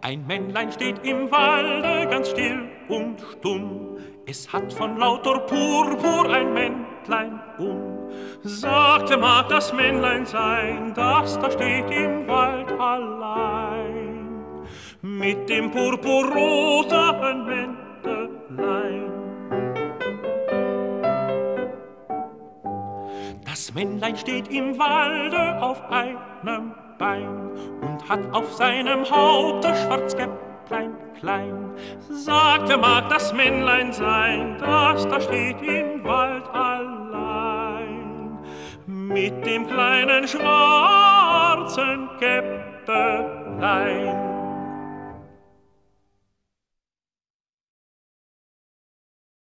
Ein Männlein steht im Walde ganz still und stumm. Es hat von lauter Purpur ein Mäntlein Sagte, mag das Männlein sein, das da steht im Wald allein, mit dem purpurroten Mäntelein. Das Männlein steht im Walde auf einem Bein und hat auf seinem Haupte Schwarzkäpplein klein. Sagte, mag das Männlein sein, das da steht im Wald allein, mit dem kleinen schwarzen Käpplein.